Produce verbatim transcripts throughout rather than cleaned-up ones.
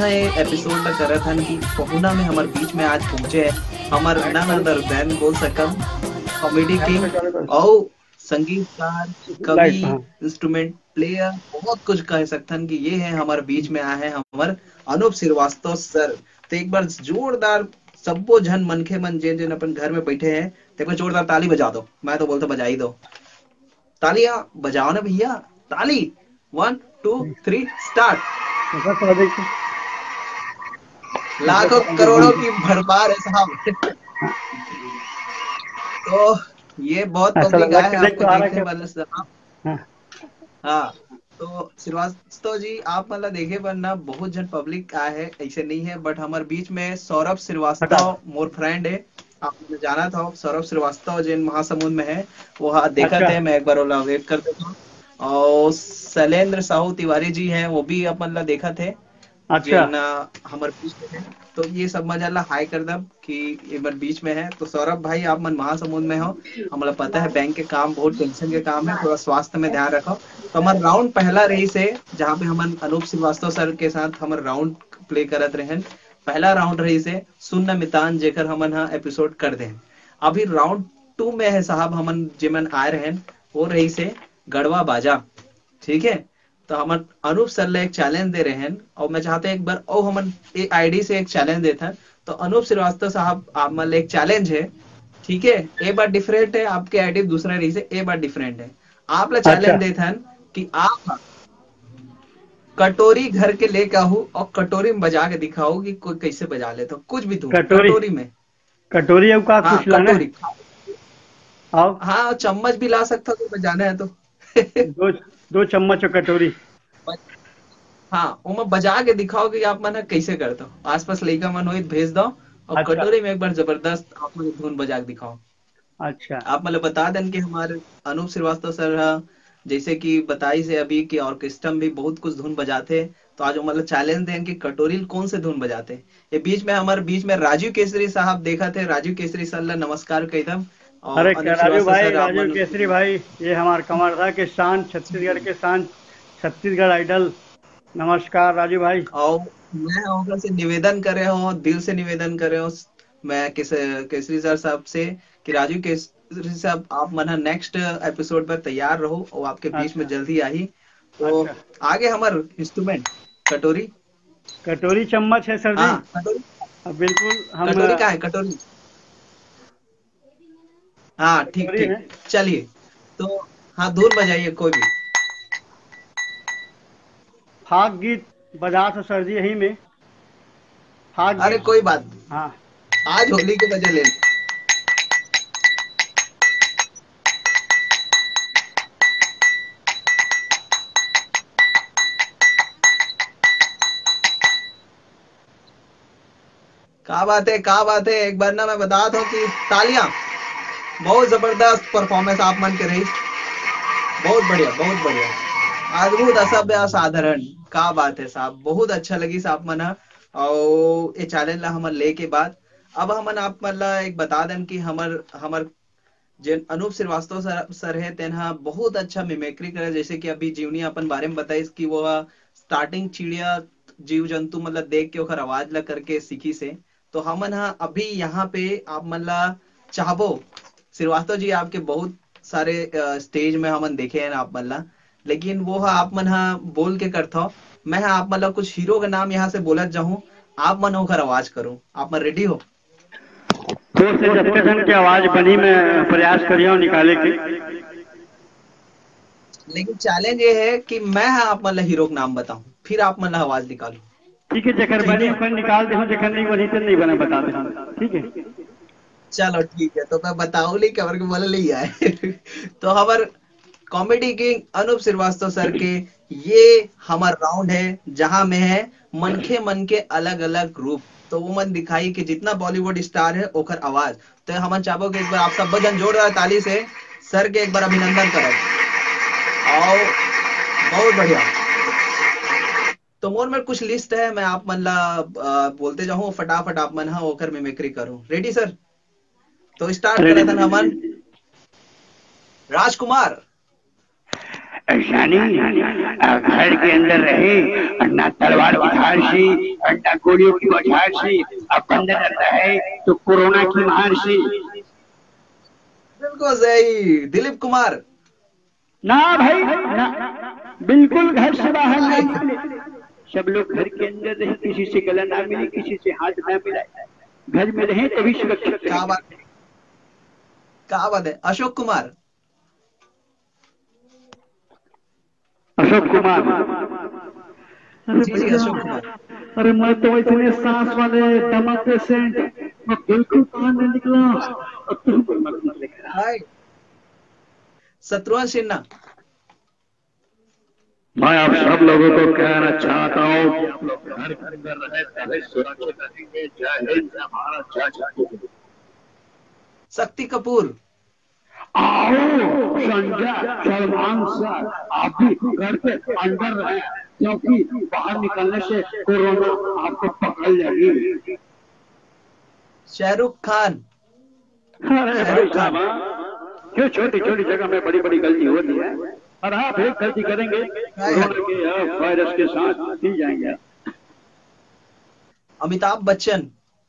हा ये एपिसोड ला करत हन कि पहुना में हमार बीच में आज पहुंचे है हमार नन अदर देन बोल सकम कॉमेडी किंग और संगीतकार, कवि, लाइट हाँ इंस्ट्रूमेंट प्लेयर, बहुत कुछ कह सकथन कि ये है हमारे बीच में आए हैं हमार अनूप श्रीवास्तव सर। तो एक बार जोरदार सबो जन मनखे मन जिन जिन अपन घर में बैठे हैं तो एक बार जोरदार ताली बजा दो। मैं तो बोलता बजा ही दो तालियां, बजाओ ना भैया ताली। One two three start. ऐसा थोड़ा देखो ऐसा लाखों थोड़ा देख करोड़ों बंद की भरमार है साहब। हाँ, तो ये बहुत ऐसा पब्लिक लग आया है के देख आपको तो आ रहा देखने क्या वाले साहब। हाँ, हाँ, तो श्रीवास्तव जी आप मतलब देखे वरना बहुत जन पब्लिक आए है ऐसे नहीं है बट हमारे बीच में सौरभ हटा श्रीवास्तव मोर फ्रेंड है। आपने जाना था सौरभ श्रीवास्तव जिन महासमुंद में है वो हाँ देखा अच्छा थे मैं एक बार ओला वेट कर देता हूँ। और शैलेंद्र साहू तिवारी जी हैं वो भी अपन ला देखा थे अच्छा जिन हमारे बीच में है। तो ये सब मजा हाई कर दम कि एक बार बीच में है। तो सौरभ भाई आप मन महासमुंद में हो हमें पता है बैंक के काम बहुत टेंशन के काम है थोड़ा स्वास्थ्य में ध्यान रखो। तो हमारा राउंड पहला रही से जहाँ पे हम अनूप श्रीवास्तव सर के साथ हमारे राउंड प्ले करत रहे। पहला राउंड रही से सुन्न मितान जेकर हमन हा एपिसोड कर दे। अभी राउंड टू में है साहब हमन जिमन आए रहे वो रही से गढ़वा बाजा। ठीक है, तो हम अनूप सर ले एक चैलेंज दे रहे हैं और मैं चाहते हैं एक बार और हम एक आईडी से एक चैलेंज देते हैं। तो अनूप श्रीवास्तव साहब आप मान एक चैलेंज है। ठीक है, ए बार डिफरेंट है आपके आईडी दूसरा रही से ए बार डिफरेंट है। आप ला अच्छा चैलेंज देते हैं कि आप कटोरी घर के लेके आओ और कटोरी में बजा के दिखाओ कि कोई कैसे बजा ले तो कुछ भी धुन कटोरी कटोरी में। कटोरी अब का हाँ कुछ लाना है कटोरी। आओ हाँ चम्मच भी ला सकता तो बजाना है तो। दो दो चम्मच और कटोरी हाँ वो बजा के दिखाओ कि आप मन कैसे करते हो आसपास लड़का मन हो भेज दो और अच्छा कटोरी में एक बार जबरदस्त आप मन धुन बजा के दिखाओ। अच्छा आप मतलब बता दें कि हमारे अनूप श्रीवास्तव सर हा, जैसे कि बताई से अभी कि ऑर्केस्ट्रा भी बहुत कुछ धुन बजाते हैं। तो आज वो मतलब चैलेंज दें कि कटोरी कौन से धुन बजाते हैं। ये बीच में हमारे बीच में राजीव केसरी साहब देखा थे राजीव केसरी सर ला नमस्कार कहता। और अरे क्या अनूप राजू श्रीवास्तव भाई सर आप राजू मन केसरी भाई ये हमारे कमरथा के शान छत्तीसगढ़ के शान छत्तीसगढ़ आइडल नमस्कार राजू भाई और मैं ओकरा से निवेदन करे हो दिल से निवेदन करे हो मैं किस केसरी सर साहब से कि राजू केसरी साहब आप मन नेक्स्ट एपिसोड पर तैयार रहो और आपके बीच में अच्छा जल्दी आई। तो अच्छा आगे हमार इंस्ट्रूमेंट कटोरी। कटोरी चम्मच है सर जी हाँ कटोरी। अब बिल्कुल हम कटोरी कहाँ है कटोरी। हाँ ठीक कटोरी ठीक। में चलिए तो हाँ धुन बजाइए कोई भी। फाग गीत बजा तो सर जी यही में फाग अरे गीत कोई बात नहीं, हाँ आज होली के मजे ले लो। क्या बात है क्या बात है एक बार ना मैं बता दूं कि तालियां बहुत जबरदस्त परफॉर्मेंस आप मन के रही। बहुत बढ़िया बहुत बढ़िया अद्भुत असभ्य असाधारण। क्या बात है साहब बहुत अच्छा लगी साहब मना। और ये चैलेंज ला हमन ले के बाद अब हमन आप मतलब एक बता दें कि हमर हमर जिन अनूप श्रीवास्तव सर, सर है तेना बहुत अच्छा मिमिक्री करे जैसे कि अभी जीवनी अपन बारे में बताई कि वो स्टार्टिंग चिड़िया जीव जंतु मतलब देख के ओकर आवाज ला करके सीखी से। तो हमन हा अभी यहाँ पे आप मतलब चाहबो श्रीवास्तव जी आपके बहुत सारे स्टेज में हमन देखे हैं आप मतलब लेकिन वो हा आप मन हा बोल के करता मैं हा आप मतलब कुछ हीरो का नाम यहाँ से बोलत जाऊं आप मन होकर आवाज करूं आप मन रेडी हो। तो से जब जन की आवाज बनी मैं प्रयास करियो निकाले के लेकिन चैलेंज ये है कि मैं हाँ आप मतलब हीरो का नाम बताऊं फिर आप मतलब आवाज निकालो। ठीक है जखर ठीक बनी है ओकर निकाल दे जखर नहीं बनी तो नहीं बना बता दे ठीक है चलो ठीक है तो मैं बताऊं नहीं कवर के बोले नहीं आए। तो हमार comedy king Anup Shrivastava sir के ये हमार राउंड है जहां में है मनखे मन के अलग अलग रूप। तो वो मन दिखाई कि जितना बॉलीवुड स्टार है ओकर आवाज। तो हम चाहो कि एक बार आप सब जन जोरदार ताली से सर के एक बार अभिनंदन करो। आओ बहुत बढ़िया। तो मोर में कुछ लिस्ट है मैं आप मन ला अ, बोलते जाऊं फटाफट आप मन हा होकर मिमिक्री करूं रेडी सर। तो स्टार्ट रेडी करा था हमन राजकुमार। ऐसा नहीं, घर के अंदर रहे और ना तलवार की धार से और ना गोलियों की बौछार से अब अंदर रहता है तो कोरोना की मार से। बिल्कुल सही दिलीप कुमार। ना भाई ना, बिल्कुल घर से बाहर नहीं निकले, सब लोग घर के अंदर रहे, किसी से गला ना मिले, किसी से हाथ ना मिलाए, घर में रहे तभी सुरक्षित। क्या बात है, क्या बात है। अशोक कुमार। अशोक कुमार। जी जी अशोक कुमार। अरे मैं तो इतने सांस वाले दमा पेशेंट, मैं बिल्कुल बाहर नहीं निकला और तुम कोई मत निकलेगा। हाय शत्रुघ्न सिन्हा। मैं आप सब लोगों को कहना चाहता हूँ कि आप लोग घर के अंदर रहे तभी सुरक्षित रहेंगे। जय हिंद, जय भारत, जय जय। शक्ति कपूर। आओ संजय, सलमान सर, आप भी घर के अंदर रहे क्योंकि बाहर निकलने से कोरोना आपको पकड़ लेगी। शाहरुख खान। अरे भाई साहब, क्यों छोटी छोटी जगह में बड़ी बड़ी गलती होती है, और आप एक गलती करेंगे कोरोना के वायरस के साथ पी जाएंगे। अमिताभ बच्चन।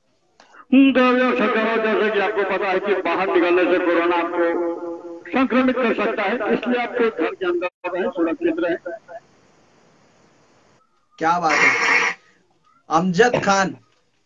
जैसे कि आपको पता है कि बाहर निकलने से कोरोना आपको संक्रमित कर सकता है, इसलिए आपको घर के अंदर रहे, सुरक्षित रहे। क्या बात है। अमजद खान।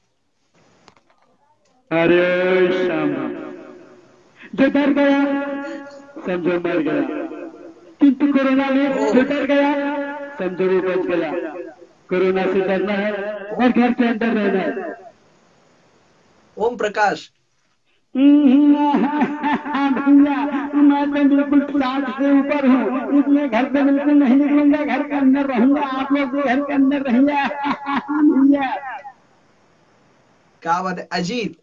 अरे शाम, जो डर गया समझो मर गया, किंतु कोरोना में जो डर गया समझो वो बच गया। कोरोना से डरना है और घर के अंदर रहना है। ओम प्रकाश। भैया मैं तो बिल्कुल साठ से ऊपर हूँ, इसलिए घर से बिल्कुल नहीं निकलूंगा, घर के अंदर रहूंगा। आप लोग भी घर के अंदर रहिए भैया। क्या बात है। Ajit.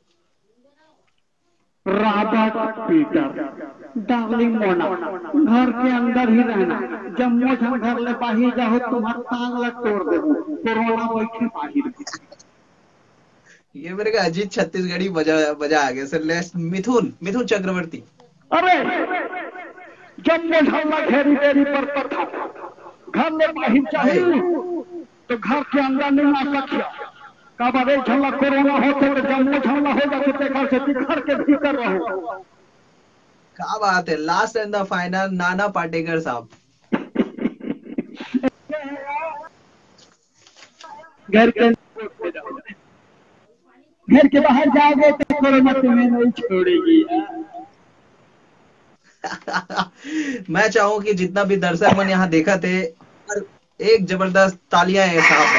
Robert Peter. Darling Mona, घर के अंदर ही रहना, जब मोझ घर ले बाहर जाओ तुम्हारा टांग लग तोड़ दे, कोरोना बैठे बाहर। ये मेरे का अजीत छत्तीसगढ़ी बजा बजा आ गया सर। लेट्स मिथुन मिथुन चक्रवर्ती। अरे जब मोझल्ला घेरी बेरी पर था, घर में बाहर चाहिए तो घर के अंदर नहीं आ सकिया। कब अरे झल्ला कोरोना होते तो जब मोझल्ला हो जाते घर से घर के भीतर रहो। क्या बात है। Last and the final Nana Patekar साहब। घर के घर के बाहर जाओगे तो कोरोना तुम्हें नहीं छोड़ेगी। मैं चाहूं कि जितना भी दर्शक मन यहाँ देखा थे, एक जबरदस्त तालियां है साहब।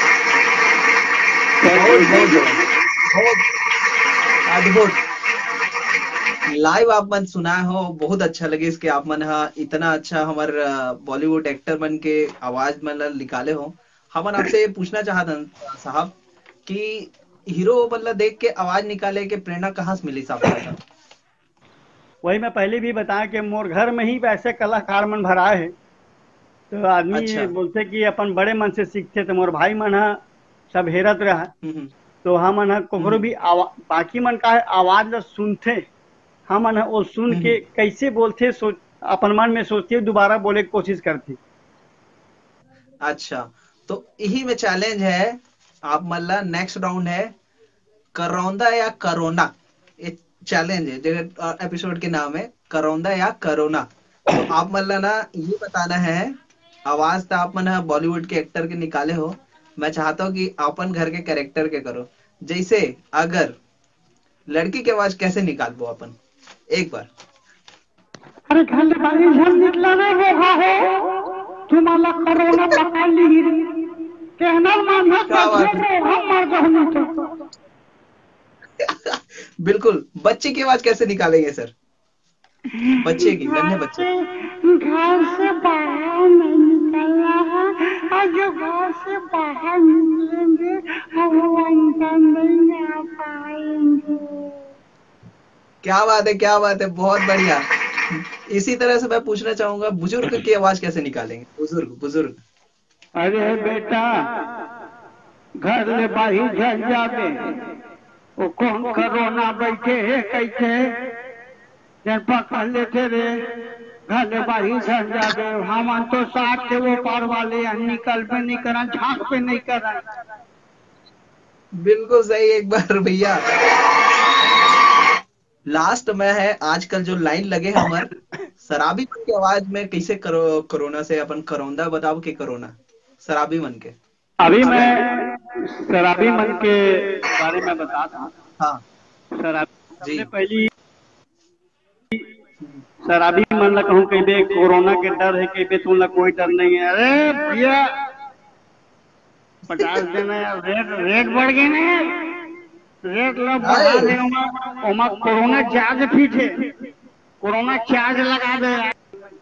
बहुत बहुत बहुत अद्भुत। लाइव आप मन सुनाए हो, बहुत अच्छा लगे इसके। आप मन हाँ इतना अच्छा हमार बॉलीवुड एक्टर मन के आवाज मतलब निकाले हो। हमन आपसे ये पूछना चाहता साहब कि हीरो मतलब देख के आवाज निकाले के प्रेरणा कहाँ से मिली साहब? वही मैं पहले भी बताया कि मोर घर में ही वैसे कलाकार मन भराए है, तो आदमी अच्छा। बोलते कि अपन बड़े मन से सीखते, तो मोर भाई मन हा सब हेरत रहा, तो हम मन कोकरो भी बाकी मन का आवाज ला सुनते, हम मन वो सुन के कैसे बोलते सोच अपन मन में सोचते दोबारा बोले की कोशिश करते। अच्छा, तो यही में चैलेंज है आप मतलब नेक्स्ट राउंड है करौंदा या करोना। ये चैलेंज है, जगह एपिसोड के नाम है करौंदा या करोना। तो आप मतलब ना ये बताना है, आवाज तो आप मन बॉलीवुड के एक्टर के निकाले हो, मैं चाहता हूँ कि अपन घर के कैरेक्टर के करो। जैसे अगर लड़की की आवाज कैसे निकाल दो अपन एक बार। अरे घर वाली झल निकला रे वो हो तुम्हारा कोरोना पकड़ ली, कहना मानना चाहिए हम मर जाने तो। बिल्कुल। बच्चे की आवाज कैसे निकालेंगे सर? बच्चे की, नन्हे बच्चे। घर से बाहर नहीं निकलना है, और जो घर से बाहर निकलेंगे हम अंदर नहीं आ पाएंगे। क्या बात है, क्या बात है, बहुत बढ़िया। इसी तरह से मैं पूछना चाहूंगा बुजुर्ग की आवाज कैसे निकालेंगे? बुजुर्ग बुजुर्ग अरे बेटा घर ले बाहर जल जावे, वो कौन कोरोना बैठे है कैसे जन पकड़ लेते रे, घरे बाही झंझा दे हमन तो साथ के वो पार वाले हैं, निकल पे नहीं करन, झांक पे नहीं करन। बिल्कुल सही एक बार भैया। लास्ट में है आजकल जो लाइन लगे हमर शराबी मन के आवाज में कैसे करो कोरोना से अपन करौंदा बताओ कि कोरोना शराबी मन के अभी आवे। मैं शराबी मन के बारे में बता दूं। हाँ शराबी जी। सबले पहली शराबी मन ला कहूँ कहीं कोरोना के डर है, कहीं तुम ला कोई डर नहीं है। अरे भैया पचास देना यार, रेट रेट बढ़ गए ना यार, रेट लो बढ़ा दे। Uma Uma corona charge fit है, कोरोना चार्ज लगा दे यार।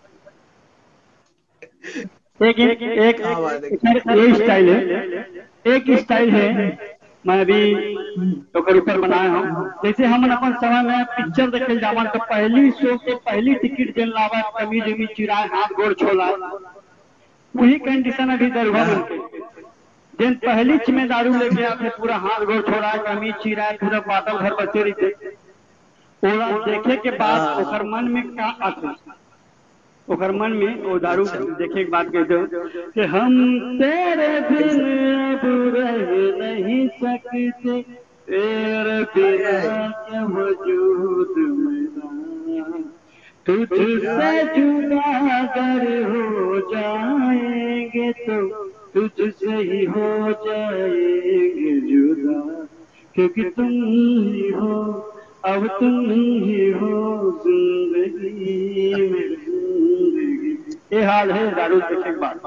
एक एक एक क्या बात है। ये स्टाइल है, एक स्टाइल है मैं अभी ओकर ऊपर बनाया हूँ। जैसे हम अपन समय में पिक्चर देखे जावन तो पहली शो के पहली टिकट देन लावा, कमीज उमीज चिराए, हाथ गोड़ छोला, वही कंडीशन अभी दरभंगा में के दिन पहली में दारू लेके आते पूरा हाथ गोड़ छोड़ा, कमीज चिराए, पूरा बादल घर बचे रही थे। ओला देखे के बाद ओकर मन में का आते, ओकर मन में वो दारू देखे के बाद कहते हो कि हम तेरे बिन अब रह नहीं सकते, तेरे बिना क्या वजूद मेरा, तुझसे जुदा अगर हो जाएंगे तो तुझसे ही हो जाएंगे जुदा, क्योंकि तुम ही हो, अब तुम ही हो जिंदगी में जिंदगी। ये हाल है दारू देखे के बाद।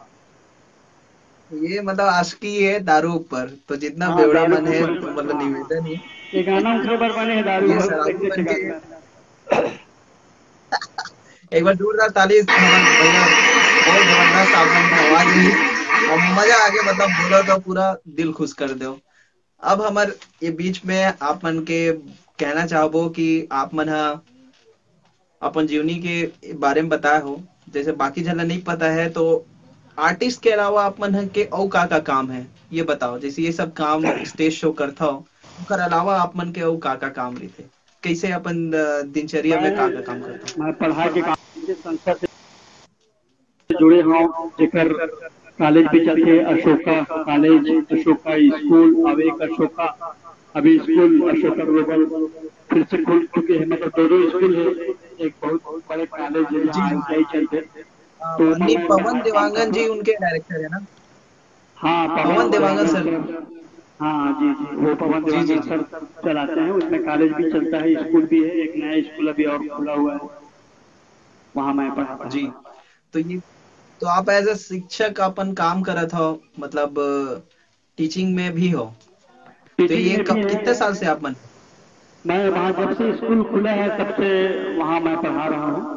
ये मतलब आशिकी है दारू ऊपर, तो जितना हाँ, बेवड़ा दारू मन है ऊपर। तो मतलब निवेदन है ये गाना खबर बने है दारू ये शराबी देखने बन के के बाद। एक बार जोरदार ताली हमर भैया। बहुत जबरदस्त आप मन के आवाज रही और मजा आ गया, मतलब बोलो तो पूरा दिल खुश कर दो। अब हमर ये बीच में आप मन के कहना चाहबो कि आप मन हा अपन जीवनी के बारे में बताया हो, जैसे बाकी जन ला नहीं पता है तो आर्टिस्ट के अलावा आप मन के औ का का काम है ये बताओ। जैसे ये सब काम स्टेज शो करता हो, ओकर अलावा आप मन के औ का का काम रही, कैसे अपन अ, दिनचर्या में का का काम करता मैं पढ़ाई के काम के संस्था से जुड़े हूँ, जेकर कॉलेज भी चलते, अशोका कॉलेज, अशोका स्कूल, अब एक अशोका अभी स्कूल अशोका ग्लोबल फिर से खुल चुके हैं, मतलब दो दो स्कूल है, एक बहुत बड़े कॉलेज है जी जहाँ जी। आई चलते। हाँ, तो माननीय मैं पवन काम देवांगन करता जी हूँ। उनके डायरेक्टर है ना। हाँ, पवन पवन देवांगन देवांगन सर। सर। हाँ जी जी, वो पवन जी जी देवांगन जी। सर चलाते हैं। उसमें कॉलेज भी चलता है, स्कूल भी है, एक नया स्कूल अभी और खुला हुआ है, वहाँ मैं पढ़ाता जी। हूँ। तो ये तो आप एज अ शिक्षक अपन काम करत हो, मतलब टीचिंग में भी हो, तो टीचिंग ये में भी कब कितने है। साल से आप मन मैं वहाँ जब से स्कूल खुला है तब से वहाँ मैं पढ़ा रहा हूँ।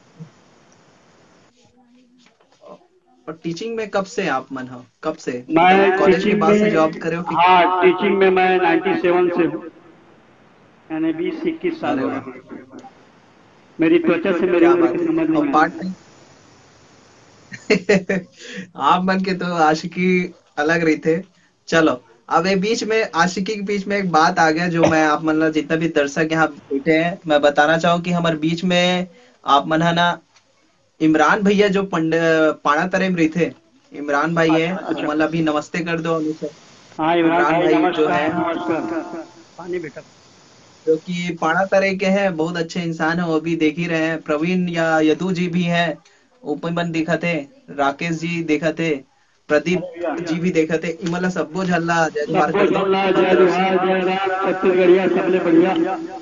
और टीचिंग में कब से आप मन हो, कब से मतलब मैं कॉलेज के टीचिंग बाद से जॉब में, करे हो कि? हाँ टीचिंग में मैं सत्तानवे से हूँ, यानी बीस इक्कीस साल अरे हो वाह, गए। मेरी त्वचा से मेरी क्या उम्र बात की है। समझ नहीं और में पार्ट आती। टाइम आप मन के तो आशिकी अलग रही थे। चलो, अब ये बीच में आशिकी के बीच में एक बात आ गया जो मैं आप मन जितना भी दर्शक यहाँ बैठे हैं मैं बताना चाहूँ कि हमारे बीच में आप मन है ना इमरान भैया जो पंड पाड़ा तरे में रही थे, इमरान भाई है, अच्छा अच्छा। मतलब अभी नमस्ते कर दो हमेशा। हाँ इमरान इमरान भाई भाई जो नमस्कार है, नमस्कार। पानी बेटा। जो कि पाड़ा तरे के हैं, बहुत अच्छे इंसान है, वो भी देख ही रहे हैं। प्रवीण या यदु जी भी हैं, ओपन बन देखा थे, राकेश जी देखा थे, प्रदीप जी भी देखा थे, इमला सब्बो झल्ला जय जोहार सबको कर दो झल्ला अपन जय तरफ से। जोहार जय राम छत्तीसगढ़िया सबले बढ़िया।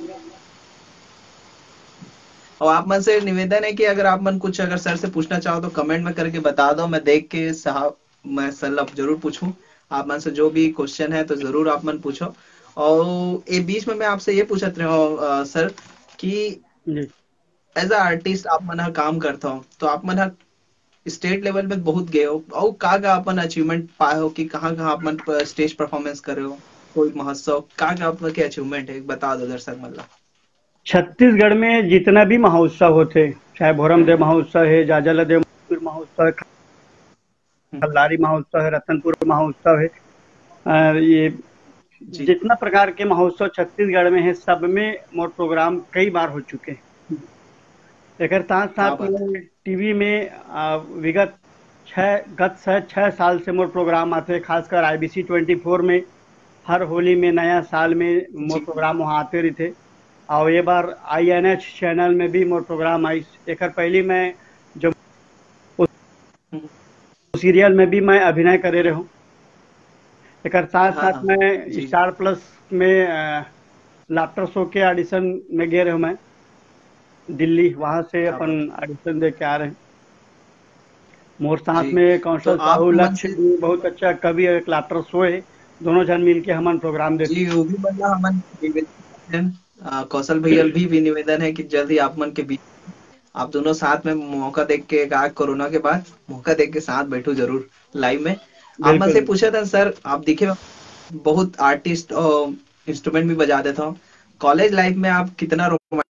और आप मन से निवेदन है कि अगर आप मन कुछ अगर सर से पूछना चाहो तो कमेंट में करके बता दो, मैं देख के साहब मैं सर अब जरूर पूछूं। आप मन से जो भी क्वेश्चन है तो जरूर आप मन पूछो। और ये बीच में मैं आपसे ये पूछत रहा हूँ सर कि जी एज अ आर्टिस्ट आप मन हा काम करता हो तो आप मन हा स्टेट लेवल में बहुत गए हो और का का अपन अचीवमेंट पाए हो कि कहाँ कहाँ आप मन स्टेज परफॉर्मेंस करे हो, कोई महोत्सव का का आपका क्या अचीवमेंट है बता दो दर्शक मतलब। छत्तीसगढ़ में जितना भी महोत्सव होते, चाहे भोरम देव महोत्सव है, जाजला देव महोत्सव है, खल्लारी महोत्सव है, रतनपुर महोत्सव है, अ, ये जी जितना प्रकार के महोत्सव छत्तीसगढ़ में है सब में मोर प्रोग्राम कई बार हो चुके हैं। एक साथ क्या साथ बात है। में टीवी में आ, विगत छः गत से छः साल से मोर प्रोग्राम आते, खासकर आईबीसी ट्वेंटी फोर में हर होली में नया साल में मोर जी प्रोग्राम वहाँ आते रही थे। और ये बार आई एन एच चैनल में भी मोर प्रोग्राम आई। एक पहली मैं जो हम्म, सीरियल में भी मैं अभिनय करे रहा हूँ। एक साथ हाँ साथ हाँ में जी जी। स्टार प्लस में लाफ्टर शो के ऑडिशन में गए रहे हूँ मैं दिल्ली, वहाँ से क्या अपन बात ऑडिशन दे के आ रहे हैं। मोर है साथ जी। में तो कौशल आप साहू मन लक्ष्य से भी बहुत अच्छा कवि और एक लाफ्टर शो है, दोनों जन मिल के हमन प्रोग्राम देते। जी वो भी मतलब हमन निवेदन है, आ, कौशल भैया भी, भी निवेदन है कि जल्द ही आप मन के बीच आप दोनों साथ में मौका देख के, का कोरोना के बाद मौका देख के साथ बैठो जरूर लाइव में। आप मन से बिल्कुल। पूछा था सर, आप दिखे बहुत आर्टिस्ट और इंस्ट्रूमेंट भी बजा देता हूँ, कॉलेज लाइफ में आप कितना रोमांटिक,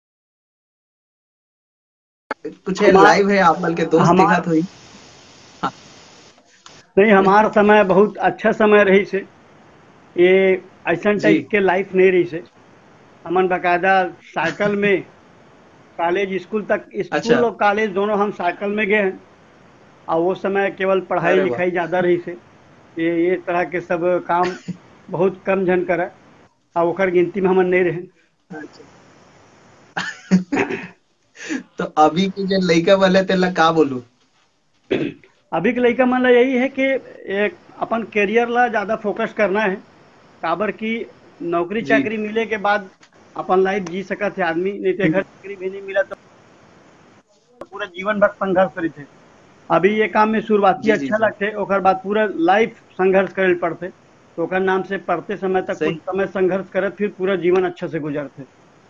कुछ है हमार लाइव है आप मन के दोस्त दिखा हमार तो ही। हाँ, नहीं, हमार समय बहुत अच्छा समय रही से, ये ऐसा जी टाइप के लाइफ नहीं रही से। हमन बकायदा साइकिल में कॉलेज स्कूल तक, अच्छा। स्कूल और कॉलेज दोनों हम साइकिल में गए हैं। और वो समय केवल पढ़ाई अरे वाह। लिखाई ज़्यादा रही से, ये ये तरह के सब काम बहुत कम जन करे, और ओकर गिनती में हमन नहीं रहे। अच्छा। तो अभी के जो लड़का वाले तेला का बोलू। अभी के लड़का मन ला यही है कि एक अपन करियर ला ज़्यादा फोकस करना है। काबर की नौकरी जी चाकरी मिले के बाद अपन लाइफ जी सकत है आदमी, नहीं तो घर चाकरी भी नहीं मिला तो पूरा जीवन भर संघर्ष करी थे। अभी ये काम में शुरुआती जी जी अच्छा जी। लगते, ओकर बाद पूरा लाइफ संघर्ष करे पड़ते। तो ओकर नाम से पढ़ते समय तक कुछ सही। समय संघर्ष करत, फिर पूरा जीवन अच्छा से गुजरते।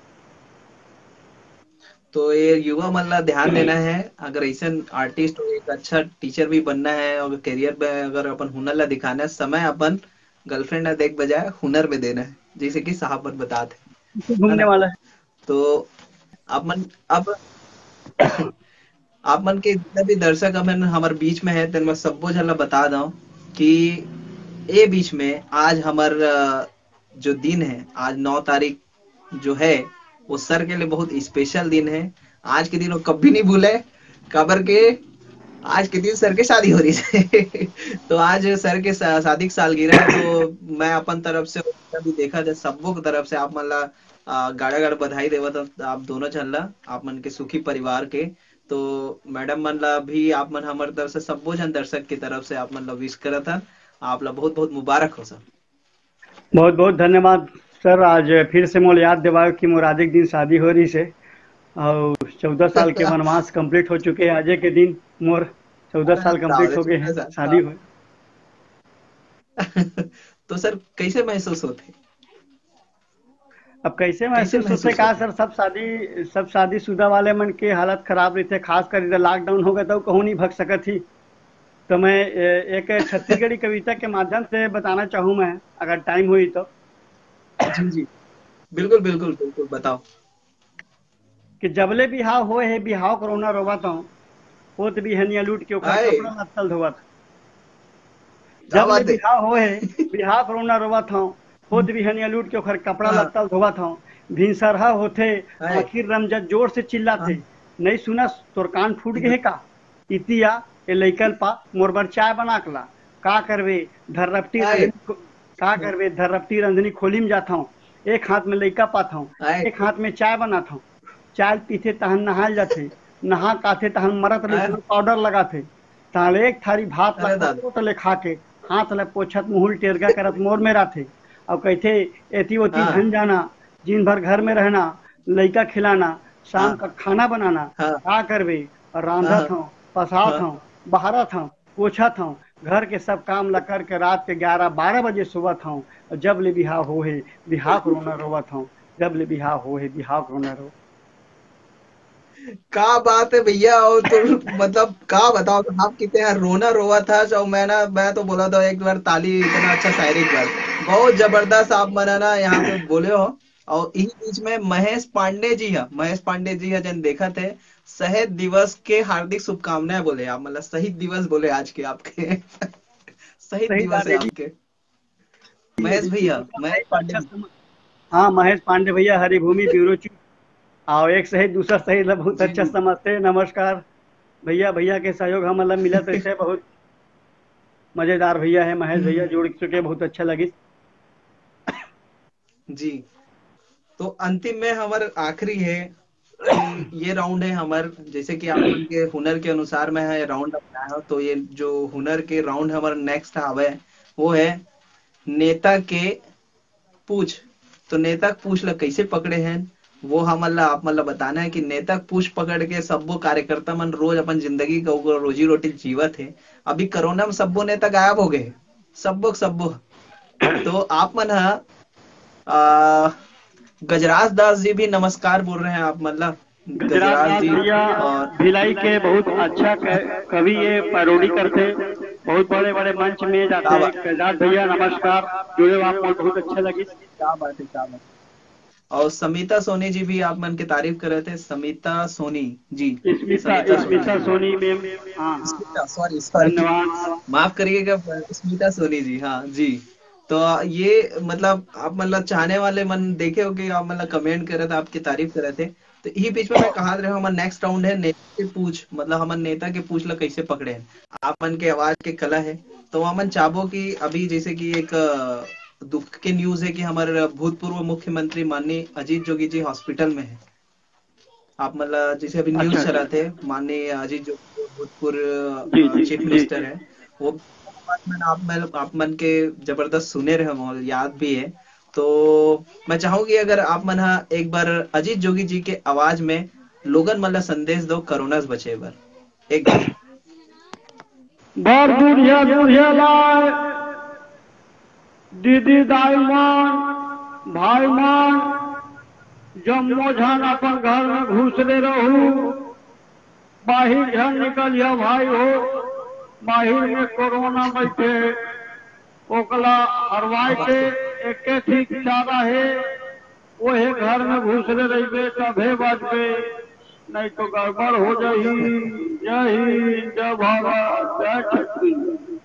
तो ये युवा मन ला ध्यान देना है, अगर ऐसा आर्टिस्ट हो, एक अच्छा टीचर भी बनना है, और करियर में अगर अपन हुनर ला दिखाना है, समय अपन गर्लफ्रेंड ना देख बजाय हुनर में देना है, जैसे कि साहब मन बताते इसे है घूमने ना। वाला है। तो आप मन अब आप मन के जितना भी दर्शक अपन हमारे बीच में है, तेन मैं सबो झन ला बता दूं कि ये बीच में आज हमार अ, जो दिन है, आज नौ तारीख जो है, वो सर के लिए बहुत स्पेशल दिन है। आज के दिन वो कभी नहीं भूले, काबर के आज के दिन सर के शादी हो रही है। तो आज सर के शा- शादी की सालगिरह है, तो मैं अपन तरफ से भी देखा जाए सबो की तरफ से आप मन ला आ, गाड़ा गाड़ा बधाई देवत हूं, आप दोनों झन ला, आप मन के सुखी परिवार के। तो मैडम मन ला भी आप मन हमारे तरफ से सबो जन दर्शक की तरफ से आप मन ला विश करत हन, आप ला बहुत बहुत मुबारक हो सर। बहुत बहुत धन्यवाद सर। आज फिर से मोल याद दिवाओ कि मोरादिक दिन शादी हो रही से, और चौदह साल के वनवास कंप्लीट हो चुके हैं। आज के दिन मोर चौदह साल कंप्लीट हो गए हैं चौदह शादी साल। हुए। तो सर कैसे महसूस होते, अब कैसे कैसे महसूस होते महसूस का होते। सर, सब शादी सब शादीशुदा वाले मन के हालत खराब रहते, खास कर इधर लॉकडाउन हो गया तो कहूँ नहीं भग सकत थी। तो मैं ए, एक छत्तीसगढ़ी कविता के माध्यम से बताना चाहूँ मैं, अगर टाइम हुई तो, जी जी, बिल्कुल बिल्कुल बिल्कुल बताओ। कि जबले बिहाव होए है बिहाव करोना रोवत हूँ, होत भी हनिया लूट के ओखर आए, कपड़ा लत्तल धोवत। क्या जब ले बात है। बिहाव होए बिहाव करोना रोवत हूँ, होत भी हनिया लूट के ओखर कपड़ा हाँ लत्तल धोवत हूँ। भिनसरहा होथे आए। आखिर रमजत जोर से चिल्लाथे, हाँ नहीं सुना तोर कान फूट गए का। इतिया ए लइकल पा मोर बर चाय बनाकला, का करवे धर्रपटी आए रंजनी खो- का करवे धर्रपटी रंजनी खोली में जाता हूँ। एक हाथ में लइका पाता हूँ, आए एक हाथ में चाय बनाता हूँ। चाय पीते तहन नहाल जाथे, नहा काथे तहन मरत ले आए। पाउडर लगाथे। ताल एक थारी भात ला अरे दादा। घोट ले खा के हाथ ले पोछत मुहुल टेरगा करत मोर में राथे। अब कहते एती ओती हाँ धन जाना, दिन भर घर में रहना, लइका खिलाना, शाम हाँ का खाना बनाना, हाँ का करवे हाँ रांधत हूँ, पसात हाँ हूँ, बहरत हूँ, पोछत हूँ। घर के सब काम ला करके रात के ग्यारह बारह बजे सोवत हूँ। और जब ले बिहाव हो है बिहाव करोना रोवत हूँ, जब ले बिहाव हो है बिहाव करोना रो। क्या बात है भैया, और तो मतलब क्या बताओ, तो आप कितने यहाँ रोना रोवा था, जो मैं ना मैं तो बोला था एक बार ताली, इतना अच्छा शायरी एक बार, बहुत जबरदस्त आप मनाना यहाँ पे बोले हो। और इसी बीच में महेश पांडे जी है, महेश पांडे जी है जन देखा थे, शहीद दिवस के हार्दिक शुभकामनाएं बोले आप, मतलब शहीद दिवस बोले आज के आपके। शहीद सही दिवस है जाने दी आपके, महेश भैया, महेश पांडे अच्छा जी। सम... हाँ, महेश पांडे भैया हरिभूमि ब्यूरो चीफ और एक सही दूसरा सही ला बहुत जी अच्छा जी समझते। नमस्कार भैया, भैया के सहयोग हम मतलब मिला तो इससे बहुत मजेदार भैया है, महेश भैया जुड़ चुके, बहुत अच्छा लगी। जी। तो अंतिम में हमार आखिरी है कि ये राउंड है हमार, जैसे कि आप उनके हुनर के अनुसार में है राउंड अपनाया हो, तो ये जो हुनर के राउंड हमारा नेक्स्ट आवे वो है नेता के पूछ। तो नेता के पूछ ला कैसे पकड़े हैं वो हम अल्लाह आप मतलब बताना है कि नेता के पूछ पकड़ के सबो कार्यकर्ता मन रोज अपन जिंदगी का ओकर रोजी रोटी जीवत है। अभी कोरोना में सबो नेता गायब हो गए, सबो के सबो। तो आप मन हा आ, गजराज दास जी भी नमस्कार बोल रहे हैं आप मतलब गजराज गजराज दास जी। भैया और भिलाई के बहुत अच्छा क- कवि ये पैरोडी करते, बहुत बड़े बड़े मंच में क्या जाते। बात गजराज भैया नमस्कार, जुड़े हुए आप मोल बहुत अच्छा लगी। क्या बात है क्या बात है। और समिता सोनी जी भी आप मन की तारीफ कर रहे थे, समिता सोनी जी। स्मिता समिता सोनी स्मिता जी, हाँ सोनी मैम, हाँ हाँ स्मिता, हाँ, सॉरी सॉरी, धन्यवाद। माफ करिएगा, स्मिता सोनी जी, हाँ जी। तो ये मतलब आप मतलब चाहने वाले मन देखे हो कि आप मतलब कमेंट कर रहे थे, आपकी तारीफ कर रहे थे। तो यही बीच में मैं कहा रहा हूँ हमारा नेक्स्ट राउंड है नेता के पूछ, मतलब हमारे नेता के पूछ ला कैसे पकड़े हैं। आप मन के आवाज के कला है। तो अमन चाहबो कि अभी जैसे कि एक अ, दुख के न्यूज है कि हमारे भूतपूर्व मुख्यमंत्री माननीय अजीत जोगी जी हॉस्पिटल में है। आप मतलब जैसे अभी अच्छा न्यूज चला अच्छा, थे, माननीय अजीत जोगी जी भूतपूर्व जी चीफ जी। मिनिस्टर है वो। मैंने आप मैं आप मन के जबरदस्त सुने रहे और याद भी है। तो मैं चाहूंगी अगर आप मन हा एक बार अजीत जोगी जी के आवाज में लोगन मतलब संदेश दो कोरोना से बचे बर एक बार। बर बुढ़िया बुढ़िया लाए, दीदी दाई मान, भाई मान, जब मोझन अपन घर में घुसले रहू, बाहिर झन निकलिया भाई हो। बाहिर में कोरोना बैठे, ओकला हरवाई के एके ठीक चारा है, वही घर में घुसले रहिबे तभे बचबे, नहीं तो गड़बड़ हो जाही। जय हिंद, जय भारत, जय छत्तीसगढ़।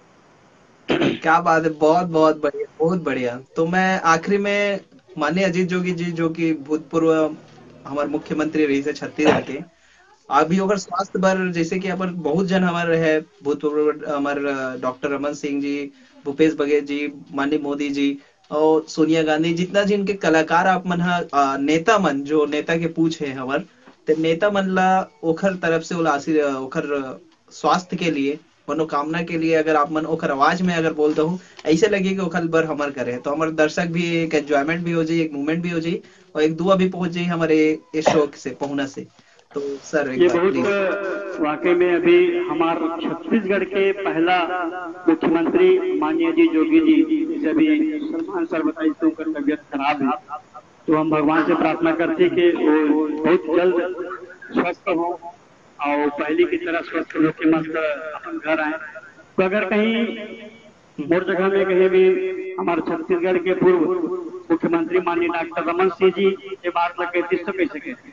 क्या बात है, बहुत बहुत बढ़िया, बहुत बढ़िया। तो मैं आखिरी में माननीय अजीत जोगी जी जो कि भूतपूर्व हमारे मुख्यमंत्री रही थे छत्तीसगढ़ के, अभी ओकर स्वास्थ्य बर जैसे कि अपन बहुत जन हमारे है भूतपूर्व हमारे डॉक्टर रमन सिंह जी, भूपेश बघेल जी, माननीय मोदी जी और सोनिया गांधी, जितना जिनके कलाकार आप मन हा, अ, नेता मन जो नेता के पूछ है हमार, ते नेता मन ला ओखर तरफ से ओला आशीर ओखर स्वास्थ्य के लिए मनोकामना के लिए अगर आप मन ओखर आवाज में अगर बोल दो ऐसे लगे कि ओखर बर हमर करे तो हमारे दर्शक भी एक एंजॉयमेंट भी हो जाए, एक मूवमेंट भी हो जाए और एक दुआ भी पहुंच जाए हमारे इस शो से पहुंचना से। तो सर एक ये बार प्लीज। बहुत वाकई में अभी हमारे छत्तीसगढ़ के पहला मुख्यमंत्री माननीय जी जोगी जी, जैसे अभी सलमान सर बताई तो उनका तबियत खराब है, तो हम भगवान से प्रार्थना करते हैं कि वो बहुत जल्द स्वस्थ हो और पहले की तरह स्वस्थ होकर मस्त अपन घर आए। तो अगर कहीं मोर जगह में कहीं भी हमारे छत्तीसगढ़ के पूर्व मुख्यमंत्री माननीय डॉक्टर रमन सिंह जी ये बात लगे तो कैसे कहते।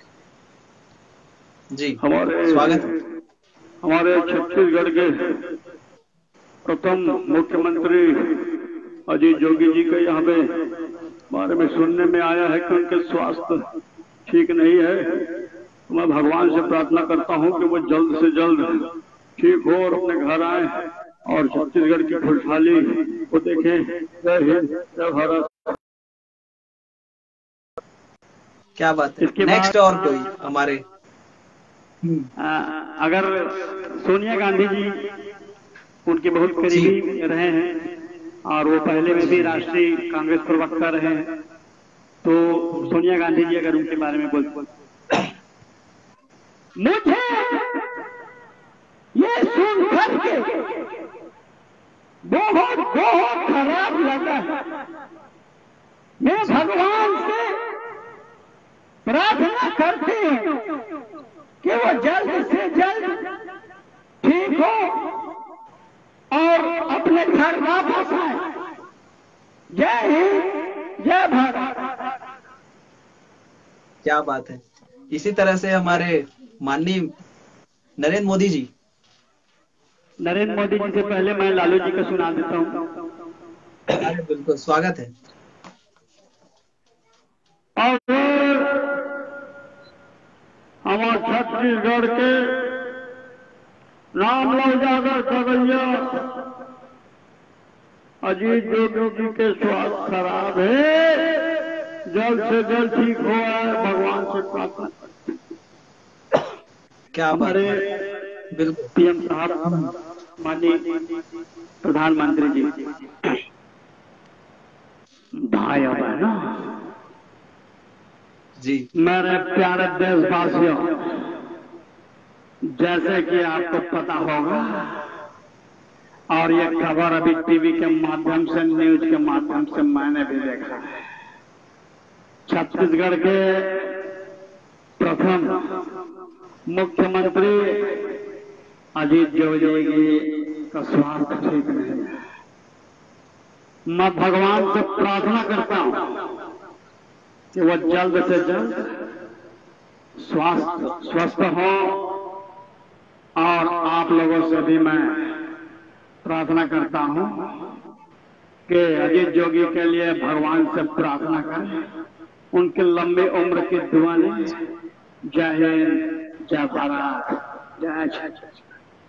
जी हमारे स्वागत है। हमारे छत्तीसगढ़ के प्रथम मुख्यमंत्री अजीत जोगी जी के यहाँ पे बारे में सुनने में आया है कि उनके स्वास्थ्य ठीक नहीं है। तो मैं भगवान से प्रार्थना करता हूँ कि वो जल्द से जल्द ठीक हो और अपने घर आए और छत्तीसगढ़ की खुशहाली को देखें। जय हिंद, जय भारत। क्या बात है, इसके नेक्स्ट बाद और कोई हमारे। आ, अगर सोनिया गांधी जी उनके बहुत जी करीबी रहे हैं और वो पहले में भी राष्ट्रीय कांग्रेस प्रवक्ता रहे हैं, तो सोनिया गांधी जी अगर उनके बारे में बोलते, मुझे ये सुन करके बहुत बहुत खराब लगा है। मैं भगवान से प्रार्थना करती हूँ कि वो जल्द से जल्द ठीक हो और अपने घर वापस आए। जय हिंद, जय भारत। क्या बात है। इसी तरह से हमारे माननीय नरेंद्र मोदी जी। नरेंद्र मोदी जी से पहले मैं लालू जी का सुना देता हूँ। अरे बिल्कुल स्वागत है। और हमारे छत्तीसगढ़ के रामलाल यादव खगड़िया अजीत जोगी जी के स्वास्थ्य खराब है, जल्द से जल्द ठीक हो आए, भगवान से प्रार्थना करते हैं। क्या बात हमारे है, बिल्कुल पीएम साहब, माननीय प्रधानमंत्री जी, भाई और बहनों, जी मेरे प्यारे देशवासियों, जैसे कि आपको पता होगा और ये खबर अभी टीवी के माध्यम से, न्यूज के माध्यम से मैंने भी देखा है, छत्तीसगढ़ के प्रथम मुख्यमंत्री अजीत जोगी का स्वास्थ्य ठीक नहीं है। मैं भगवान से प्रार्थना करता हूं कि वह जल्द से जल्द स्वास्थ्य स्वस्थ हो, और आप लोगों से भी मैं प्रार्थना करता हूं कि अजीत जोगी के लिए भगवान से प्रार्थना करें, उनके लंबे उम्र की दुआ लें। जय हिंद, जय भारत, जय छत्तीसगढ़।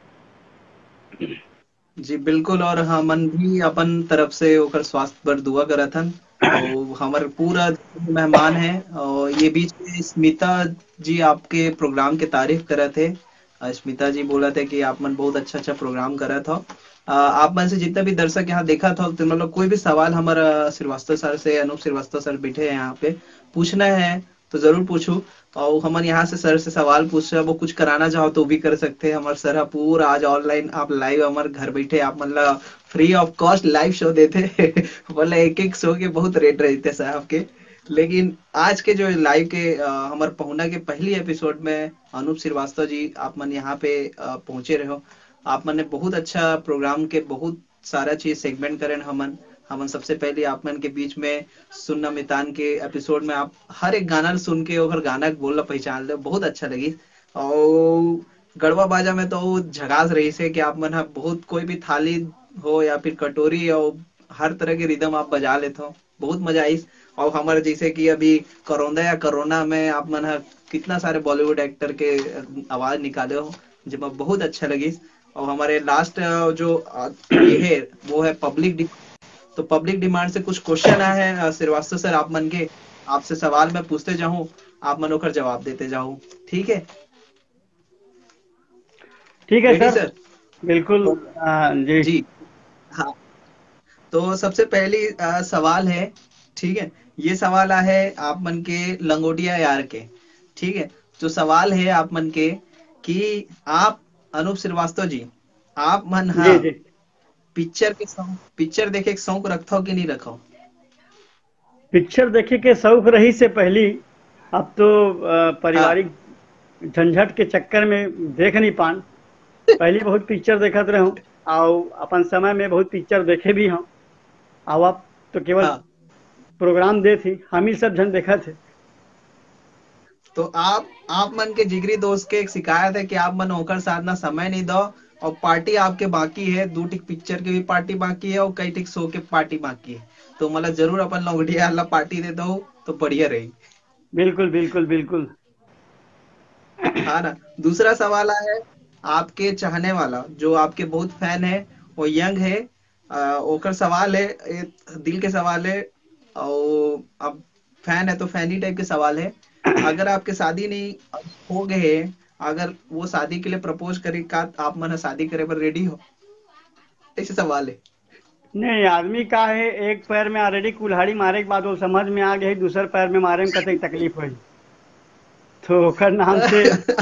जी बिल्कुल। और हमन भी अपन तरफ से ओकर स्वास्थ्य पर दुआ करत हन, और हमारे पूरा मेहमान है। और ये बीच में स्मिता जी आपके प्रोग्राम के तारीफ करत थे। अ, स्मिता जी बोला थे कि आप मन बहुत अच्छा अच्छा प्रोग्राम करत हो। अ, आप मन से जितना भी दर्शक यहाँ देखा था, तो मतलब कोई भी सवाल हमारा श्रीवास्तव सर से, अनूप श्रीवास्तव सर बैठे हैं यहाँ पे, पूछना है तो जरूर पूछू। और हम यहाँ से सर से सवाल पूछ रहे, वो कुछ कराना चाहो तो भी कर सकते हैं। हमारे सर पूरा आज ऑनलाइन आप लाइव हमारे घर बैठे, आप मतलब free of cost live show देते मतलब एक एक शो के बहुत रेट रहते साहब के। लेकिन आज के जो लाइव के हमारे पहुना के पहली एपिसोड में अनूप श्रीवास्तव जी आप मन यहाँ पे अ, पहुंचे रहो। आप मन ने बहुत अच्छा प्रोग्राम के बहुत सारा चीज सेगमेंट करें। हमन हमन सबसे पहले आप मन के बीच में सुनना मितान के एपिसोड में आप हर एक गाना सुन के और गाना बोलना पहचान ले, बहुत अच्छा लगी। और गढ़वा बाजा में तो झगास रही से कि आप मन हा बहुत कोई भी थाली हो या फिर कटोरी और हर तरह के रिदम आप बजा लेते हो, बहुत मजा आई। और हमारे जैसे कि अभी कोरोना या कोरोना में आप मन हा कितना सारे बॉलीवुड एक्टर के आवाज निकाले हो, जो मैं बहुत अच्छा लगी। और हमारे लास्ट जो ये है वो है पब्लिक, तो पब्लिक डिमांड से कुछ क्वेश्चन आए हैं श्रीवास्तव सर आप मन के, आपसे सवाल मैं पूछते जाऊं, आप मन होकर जवाब देते जाऊं, ठीक है? ठीक है रेडी सर, सर? बिल्कुल। तो, आ, जी जी हाँ। तो सबसे पहली आ, सवाल है, ठीक है, ये सवाल है आप मन के लंगोटिया यार के, ठीक है। तो सवाल है आप मन के कि आप अनूप श्रीवास्तव जी, आप मन हाँ जी जी पिक्चर के शौक पिक्चर देखे के शौक रखो कि नहीं रखो? पिक्चर देखे के शौक रही से पहली, अब तो आ, हाँ पारिवारिक झंझट के चक्कर में देख नहीं पान। पहली बहुत पिक्चर देखत रहे हूँ, और अपन समय में बहुत पिक्चर देखे भी हूँ। और अब तो केवल हाँ। प्रोग्राम दे थी, हम ही सब जन देखा थे। तो आप आप मन के जिगरी दोस्त के एक शिकायत है कि आप मन होकर साथ ना समय नहीं दो, और पार्टी आपके बाकी है, दो टिक पिक्चर की भी पार्टी बाकी है और कई टिक शो के पार्टी बाकी है। तो मतलब जरूर अपन लौंगड़िया वाला पार्टी दे दो तो बढ़िया रही। बिल्कुल बिल्कुल बिल्कुल। हाँ ना। दूसरा सवाल है आपके चाहने वाला जो आपके बहुत फैन है, वो यंग है, आ, ओकर सवाल है, ए, दिल के सवाल है। और अब फैन है तो फैनी टाइप के सवाल है। अगर आपके शादी नहीं हो गए, अगर वो शादी के लिए प्रपोज करे का, आप मन शादी करे पर रेडी हो? ऐसे सवाल है। नहीं, आदमी का है, एक पैर में ऑलरेडी कुल्हाड़ी मारे के बाद वो समझ में आ गई, दूसर पैर में मारे में कतई तकलीफ हुई, तो ओकर नाम से।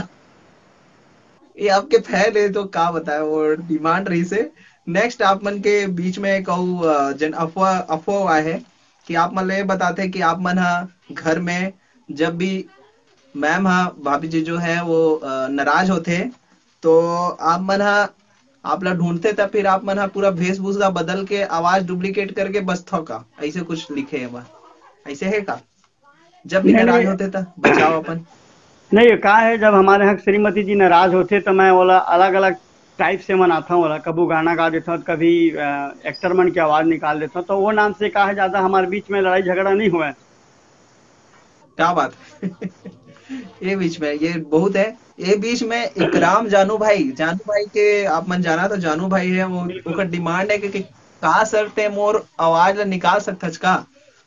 ये आपके फैन है तो का बताए, वो डिमांड रही से। नेक्स्ट आप मन के बीच में कहू अ, जन अफवाह अफवाह आए है कि आप मन ये बताते कि आप मन हा घर में जब भी मैम हा भाभी जी जो है वो अ, नाराज होते, तो आप मन हा आप ला ढूंढते तब फिर आप मन हा पूरा वेशभूषा बदल के आवाज डुप्लीकेट करके बसथो का, ऐसे कुछ लिखे है वह, ऐसे है का? जब भी नहीं नहीं नाराज होते था बचाओ अपन। नहीं, कहा है जब हमारे यहाँ श्रीमती जी नाराज होते तो मैं वाला अलग अलग टाइप से मनाता हूँ, वाला कभी गाना गा देता हूँ, कभी एक्टर मन की आवाज निकाल देता हूँ, तो वो नाम से कहा है, ज्यादा हमारे बीच में लड़ाई झगड़ा नहीं हुआ है। क्या बात है? ये बीच में ये बहुत है। ये बीच में इकराम जानू भाई, जानू भाई के आप मन जाना तो जानू भाई है वो, बिल्कुल। ओकर डिमांड है कि, कि का सर ते मोर आवाज ला निकाल सकथस का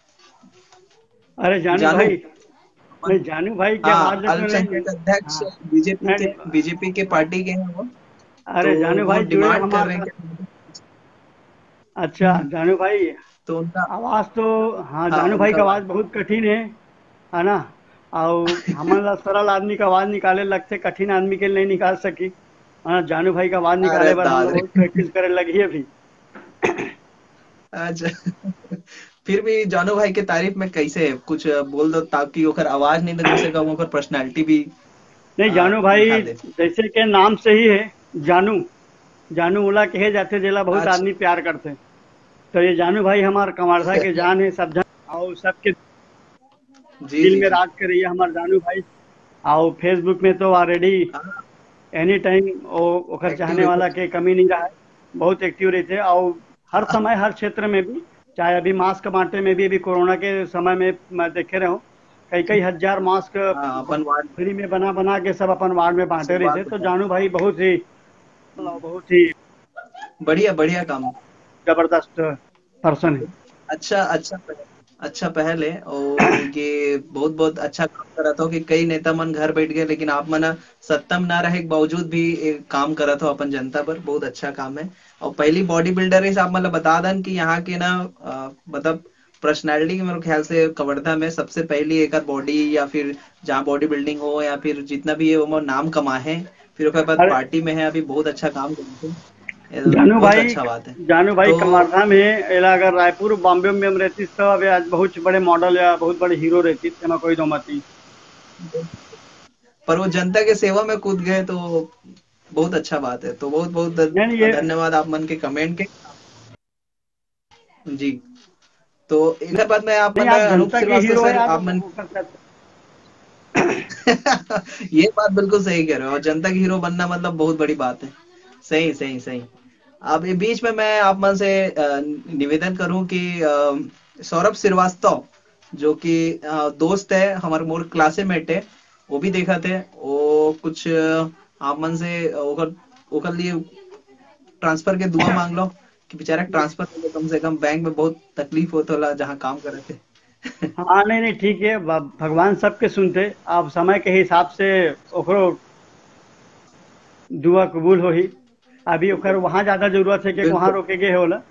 अरे जानू जानू। भाई, नहीं जानू भाई की हाँ, आवाज तो नहीं। अल्पसंख्यक अध्यक्ष हाँ, बीजेपी नहीं के, नहीं, बीजेपी के पार्टी के हैं वो। तो अरे जानू वो भाई जुड़े डिमांड कर रहे हैं हमारा। कि अच्छा हम्म, जानू भाई, तो उनका आवाज तो, हाँ हाँ जानू भाई उनका का बात आवाज बहुत कठिन है है ना। और हमारा सरल आदमी का आवाज निकाले लगते, कठिन आदमी के लिए नहीं निकाल सकी। हाँ, जानू भाई का आवाज अरे निकाले बार हम लोग दादरे बहुत प्रैक्टिस करे लगी है अभी। अच्छा। फिर भी जानू भाई के तारीफ में कैसे कुछ बोल दो ताकि ओकर आवाज नहीं तो कम से कम ओकर पर्सनालिटी भी नहीं आ, जानू भाई निखार दे। जैसे के नाम से ही है जानू, जानू उला कहे जाते जेला बहुत अच्छा आदमी प्यार करते हैं। तो ये जानू भाई हमार कमारधा के जान है, सब जन और सबके जी दिल जी में जी। राज करे ये हमार जानू भाई। और फेसबुक में तो ऑलरेडी हाँ, एनी टाइम वो ओकर एक्टिव चाहने रहते वाला हैं। के कमी नहीं रहा है। बहुत एक्टिव रहते हैं और हर समय हर क्षेत्र में भी, चाहे अभी मास्क बांटे में भी, अभी कोरोना के समय में मैं देखे रहे हूँ कई कई हजार मास्क हाँ, अपन वार्ड फ्री में बना बना के सब अपन वार्ड में बांटे रहे थे। शुरुआत तो होता जानू भाई बहुत ही बहुत ही है। बढ़िया बढ़िया काम। जबरदस्त पर्सन है। अच्छा अच्छा पहल, अच्छा पहल है और ये बहुत बहुत अच्छा काम करा था कि कई नेता मन घर बैठ गए लेकिन आप मना सत्ता में ना रहे के बावजूद भी एक काम करा था अपन जनता पर, बहुत अच्छा काम है। और पहली बॉडी बिल्डर है आप मतलब बता दन कि यहाँ के ना अ, मतलब पर्सनालिटी के मेरे ख्याल से कवर्धा में सबसे पहली एक बॉडी या फिर जहाँ बॉडी बिल्डिंग हो या फिर जितना भी है वो नाम कमाए हैं, फिर उसके बाद अरे पार्टी में है अभी बहुत अच्छा काम करते हैं। ये तो जानू बहुत भाई, अच्छा बात है। जानू भाई तो कमारधा में एला अगर रायपुर बॉम्बे में हम रहती तो अभी आज बहुत बड़े मॉडल या बहुत बड़े हीरो रहती, तेमा कोई दो मत नहीं। पर वो जनता के सेवा में कूद गए तो बहुत अच्छा बात है। तो बहुत बहुत नहीं नहीं, ये धन्यवाद आप मन के कमेंट के। जी। तो एक बात मैं आप नहीं, मन आप अनूप जनता के श्रीवास्तव हीरो है सर आज आप मन वो कर सकते। ये बात बिल्कुल सही कह रहे हो और जनता की हीरो बनना मतलब बहुत बड़ी बात है। सही सही सही। अब ये बीच में मैं आप मन से अ, निवेदन करूं कि अ, सौरभ श्रीवास्तव जो कि अ, दोस्त है हमारे मोर क्लासमेट है, वो भी देखा थे वो कुछ अ, आप मन से ओकर ओकर लिए ट्रांसफर के दुआ मांग लो कि बेचारा ट्रांसफर के लिए कम से कम बैंक में बहुत तकलीफ होता होला जहाँ काम करे थे। हाँ नहीं नहीं ठीक है, भ- भगवान सबके सुनते। आप समय के हिसाब से ओकरो दुआ कबूल हो ही। अभी ओकर वहाँ ज्यादा जरूरत है कि वहाँ बिल्कुल। रोके गए होला।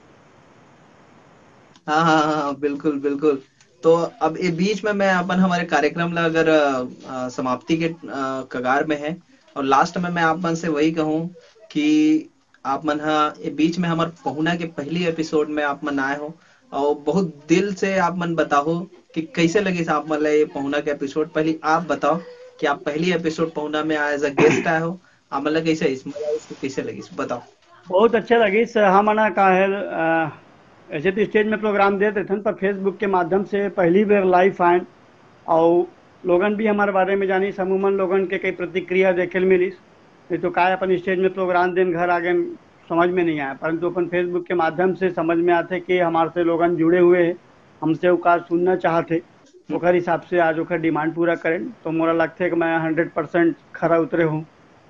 हाँ हाँ हाँ हाँ, बिल्कुल बिल्कुल। तो अब ये बीच में मैं अपन हमारे कार्यक्रम ला अगर अ, अ, समाप्ति के अ, कगार में है और लास्ट में मैं आप मन से वही कहूँ कि आप मन हा ये बीच में हमारे पहुना के पहली एपिसोड में आप मन आए हो और बहुत दिल से आप मन बताओ कि कैसे लगी आप मन ला ये पहुना के एपिसोड। पहले आप बताओ कि आप पहली एपिसोड पहुना में एज अ गेस्ट आए हो, आप मन ला कैसे इसमें कैसे लगी बताओ। बहुत अच्छे लगी सर। हम ना का है अ, ऐसे तो स्टेज में प्रोग्राम देते थे पर फेसबुक के माध्यम से पहली बार लाइव आए और लोगन भी हमारे बारे में जानी, समूमन लोगन के कई प्रतिक्रिया देखे मिली। नहीं तो काय अपन स्टेज में प्रोग्राम दिन घर आगे समझ में नहीं आया, परंतु अपन फेसबुक के माध्यम से समझ में आते कि हमारे से लोगन जुड़े हुए हैं, हमसे वो काज सुनना चाहते। ओकर हिसाब से आज ओकर डिमांड पूरा करें तो मोरा लगता है कि मैं हंड्रेड परसेंट खरा उतरे हूँ।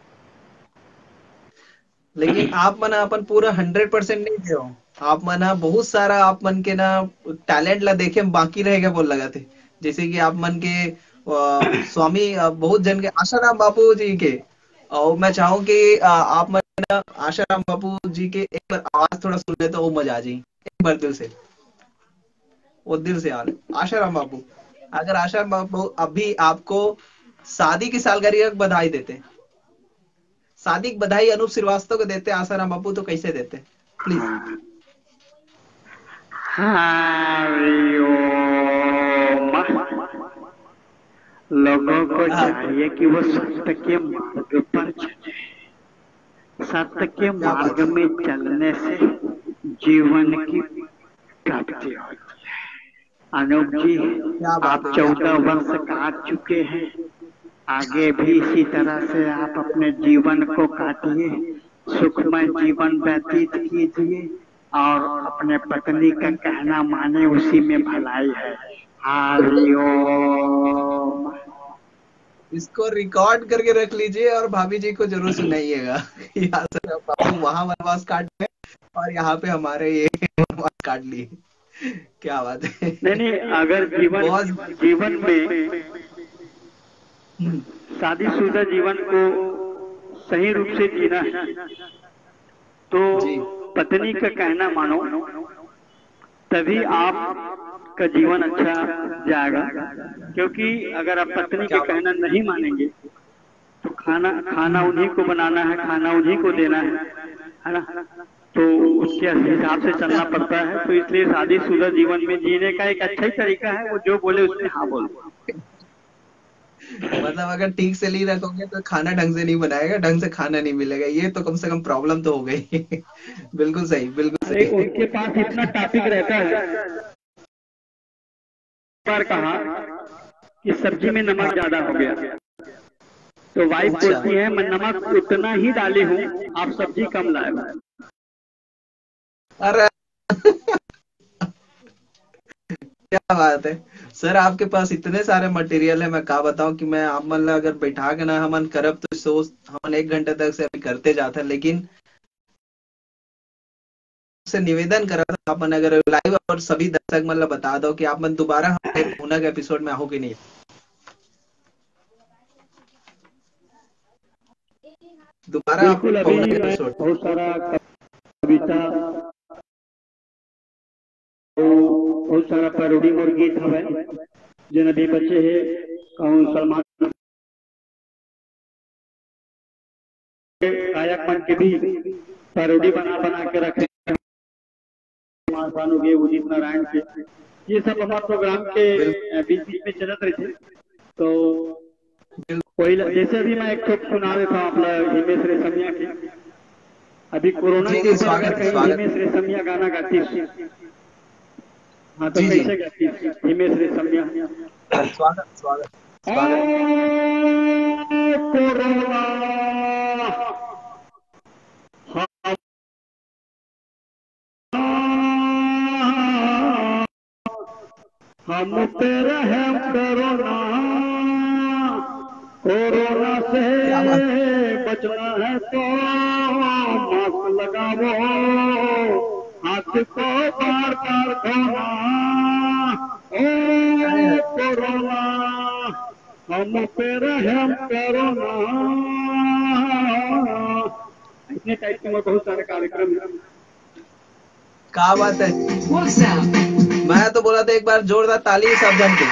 लेकिन आप मना अपन पूरा हंड्रेड परसेंट नहीं थे हो। आप मना बहुत सारा आप मन के ना टैलेंट ला देखे में बाकी रह गए बोल लगा थे। जैसे कि आप मन के अ, स्वामी अ, बहुत जन के आशाराम बापू जी के और मैं चाहूँ कि अ, आप मन ना आशाराम बापू जी के एक बार आवाज थोड़ा सुन ले तो वो मजा आ जाए एक बार दिल से। वो दिल से यार आशाराम बापू, अगर आशाराम बापू अभी आपको शादी की सालगिरह की बधाई देते, शादी की बधाई अनूप श्रीवास्तव को देते आसाराम बापू तो कैसे देते प्लीज। हरिओम। लोगों को हाँ चाहिए कि वो सत्य के मार्ग पर चले। सत्य के क्या मार्ग बात है। में चलने से जीवन की प्राप्ति होती है। अनूप जी, क्या बात आप है क्या चौदह वर्ष काट चुके हैं। आगे भी इसी तरह से आप अपने जीवन को काटिए, सुखमय जीवन व्यतीत कीजिए और अपने पत्नी का कहना माने, उसी में भलाई है। हरिओम। इसको रिकॉर्ड करके रख लीजिए और भाभी जी को जरूर सुनाइएगा। यहाँ से बाबू वहां वनवास काट में और यहाँ पे हमारे ये वनवास काट लिए। क्या बात है। नहीं नहीं, अगर जीवन बहुत जीवन में शादीशुदा जीवन को सही रूप से जीना है तो जी पत्नी का कहना मानो, तभी आपका जीवन अच्छा जाएगा। क्योंकि अगर आप पत्नी के क्या बात कहना नहीं मानेंगे तो खाना खाना उन्हीं को बनाना है, खाना उन्हीं को देना है, है ना? तो उसके हिसाब से चलना पड़ता है। तो इसलिए शादीशुदा जीवन में जीने का एक अच्छा ही तरीका है, वो जो बोले उसमें हाँ बोलो। मतलब अगर ठीक से नहीं रखोगे तो खाना ढंग से नहीं बनाएगा, ढंग से खाना नहीं मिलेगा, ये तो कम से कम प्रॉब्लम तो हो गई। बिल्कुल सही, बिल्कुल अरे सही। उनके पास इतना टॉपिक रहता है, बार कहा कि सब्जी में नमक ज्यादा हो गया तो वाइफ अच्छा बोलती है मैं नमक उतना ही डाली हूँ, आप सब्जी कम लाए। अरे क्या बात है सर, आपके पास इतने सारे मटेरियल है, मैं क्या बताऊं कि मैं आप मतलब अगर बैठा के ना हमन करब तो सोच हमन एक घंटे तक से अभी करते जाते हैं। लेकिन से निवेदन करा था आप मन अगर लाइव और सभी दर्शक मतलब बता दो कि आप मन दोबारा हमारे पुनः के एपिसोड में आओ कि नहीं, दोबारा आप बिल्कुल, अभी पौना मैं एपिसोड। बहुत सारा कविता बहुत सारा पैरोडी और गीत हवे जिन अभी बच्चे है कहूँ सलमान गायक मन के भी पैरोडी बना बना के रखे, हो गए उदित नारायण के, ये सब हमारे प्रोग्राम के बीच बीच में चलत रहे थे। तो कोई जैसे भी मैं एक ठोक सुना देता हूँ अपना हिमेश रेशमिया के, अभी कोरोना जी के जी ऊपर अगर स्वागत कहीं स्वागत हिमेश रेशमिया गाना गाती, हाँ तो जी जी कैसे गाती हिमेश रेशमिया? स्वागत स्वागत स्वागत। कोरोना हम पे रहम करो ना, कोरोना से क्या बात, बचना है तो मास्क लगाओ, हाथ को बार बार धोना। ओ कोरोना हम पे रहम करो ना। इतने टाइप के बहुत सारे कार्यक्रम हैं। क्या बात है। मैं तो बोला था एक बार जोरदार ताली सब जन की।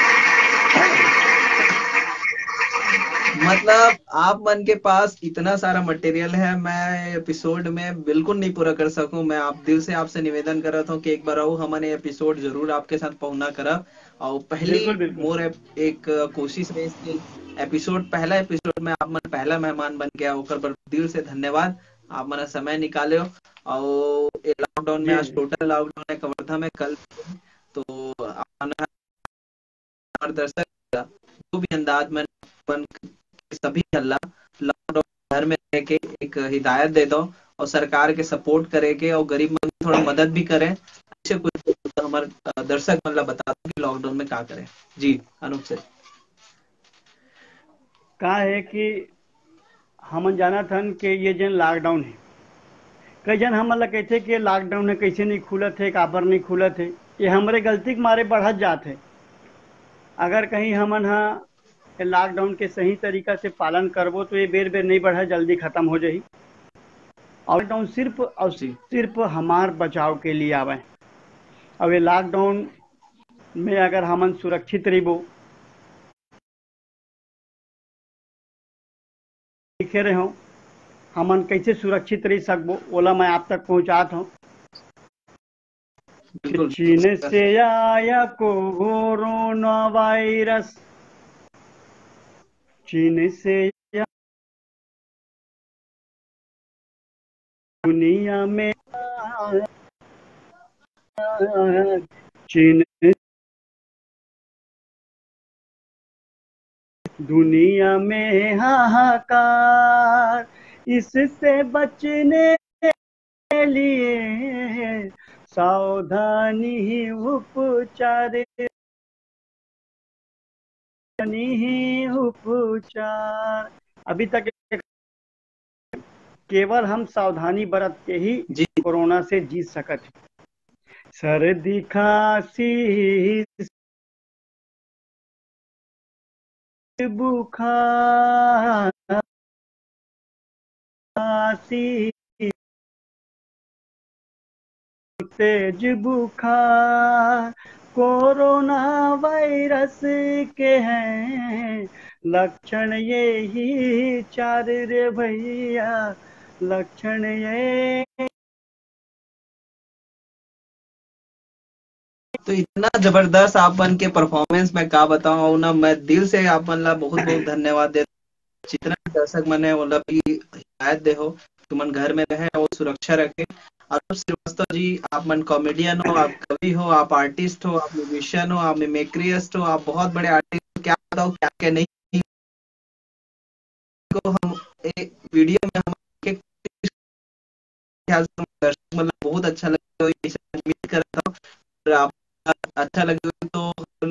मतलब आप मन के पास इतना सारा मटेरियल है, मैं एपिसोड में बिल्कुल नहीं पूरा कर सकूं। मैं आप दिल से आपसे निवेदन कर रहा था कि एक बार आओ हमने एपिसोड जरूर आपके साथ पहुंचना करब। और पहली बिल्कुल बिल्कुल मोर एक कोशिश रही कि एपिसोड पहला एपिसोड में आप मन पहला मेहमान बन गया, ओकर पर दिल से धन्यवाद। आप मन समय निकाले हो और लॉकडाउन में जी आज जी टोटल लॉकडाउन है कवर्धा में कल, तो और दर्शक जो भी अंदाज में अपन सभी अल्लाह लॉकडाउन घर में रह के एक हिदायत दे दो और सरकार के सपोर्ट करे के और गरीब मन की थोड़ा मदद भी करें। अच्छे कुछ हमारे दर्शक मतलब बता दो कि लॉकडाउन में क्या करें। जी अनूप से कहा है कि हमन जाना थन कि ये जन लॉकडाउन है, कई जन हमन ला कहते कि लॉकडाउन है कैसे नहीं खुलत है, काबर नहीं खुलत है, ये हमरे गलती के मारे बढ़त जात है। अगर कहीं हमन हा लॉकडाउन के सही तरीका से पालन करबो तो ये बेर बेर नहीं बढ़ा, जल्दी खत्म हो जाही। और लॉकडाउन सिर्फ और जी सिर्फ हमार बचाव के लिए आवे। अब ये लॉकडाउन में अगर हमन सुरक्षित रहिबो, लिखे रहे हो हमन कैसे सुरक्षित रह सकबो, ओला मैं आप तक पहुंचात हूँ। बिल्कुल चीन से आया कोरोना वायरस, चीन से दुनिया में चीन दुनिया में हाहाकार, इससे बचने के लिए सावधानी ही उपचार। नहीं उपचार। अभी तक केवल हम सावधानी बरत के ही जी कोरोना से जीत सकत है। सर्दी खांसी बुखार खांसी तेज बुखार कोरोना वायरस के हैं लक्षण यही चार रे भैया, लक्षण ये। तो इतना जबरदस्त आप बन के परफॉर्मेंस में का बताऊं ना, मैं दिल से आप मन ला बहुत बहुत धन्यवाद दे। जितना दर्शक मन है मतलब की हिदायत दे हो कि मन घर में रहे और सुरक्षा रखे। अरुण श्रीवास्तव जी, आप मन कॉमेडियन हो, आप कवि हो, आप आर्टिस्ट हो, आप म्यूजिशियन हो, आप मिमिक्रिस्ट हो, आप बहुत बड़े आर्टिस्ट। क्या बताओ क्या क्या नहीं को हम एक वीडियो में हम ख्याल से दर्शक मतलब बहुत अच्छा लगे उम्मीद कर रहा हूँ। और आप अच्छा लगे तो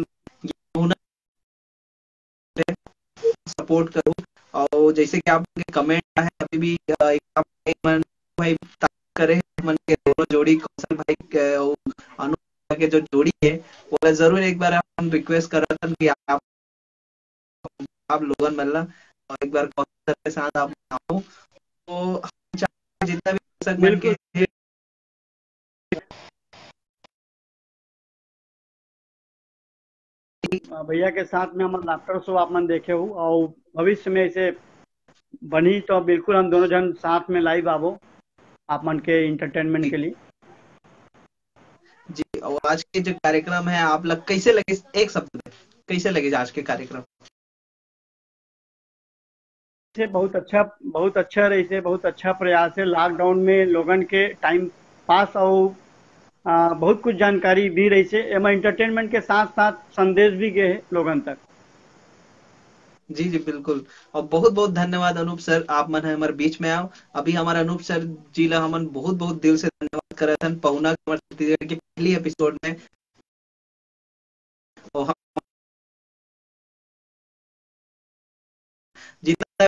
सपोर्ट करूँ। और जैसे कि आपके कमेंट है अभी भी एक भाई करे मन के दोनों जोड़ी कौशल भाई के अनु के जो जोड़ी है वो जरूर एक बार हम रिक्वेस्ट कर रहे थे कि आप आप लोगन मिलना और एक बार कौशल के साथ आप आओ तो जितना भी दर्शक मन के भैया के साथ में हम लाफ्टर शो आप मन देखे हो और भविष्य में इसे बनी तो बिल्कुल हम दोनों जन साथ में लाइव आवो आप मन के इंटरटेनमेंट के लिए। जी, और आज के जो कार्यक्रम है आप लोग कैसे लगे, एक शब्द में कैसे लगे आज के कार्यक्रम? से बहुत अच्छा बहुत अच्छा रही से बहुत अच्छा प्रयास है। लॉकडाउन में लोगन के टाइम पास और आ, बहुत कुछ जानकारी भी रही से एम एंटरटेनमेंट के साथ साथ संदेश भी गए हैं लोगन तक। जी जी बिल्कुल। और बहुत बहुत धन्यवाद अनूप सर, आप मन हमारे बीच में आओ। अभी हमारे अनूप सर जी ला हमन बहुत बहुत दिल से धन्यवाद करे थे पहुना के पहली एपिसोड में। और हम जितना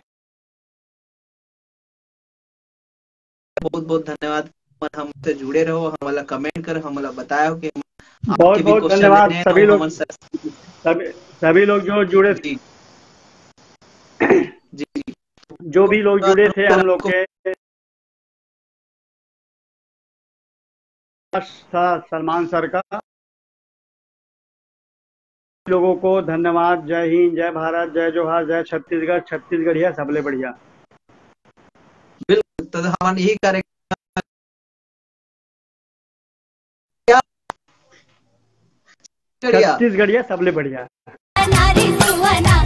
बहुत बहुत धन्यवाद। हमसे जुड़े रहो, हमारा कमेंट कर, हमारा बताया कि बहुत आपके भी बहुत क्वेश्चन धन्यवाद लेने हैं सभी तो लोग हम सभी सभी लोग जो जुड़े जी जी जो भी लोग जुड़े थे हम लोग के था सलमान सर का, लोगों को धन्यवाद। जय हिंद, जय भारत, जय जोहार, जय छत्तीसगढ़, छत्तीसगढ़िया सबले बढ़िया। बिल्कुल, तो हमारा यही कार्यक्रम छत्तीसगढ़िया सबले बढ़िया।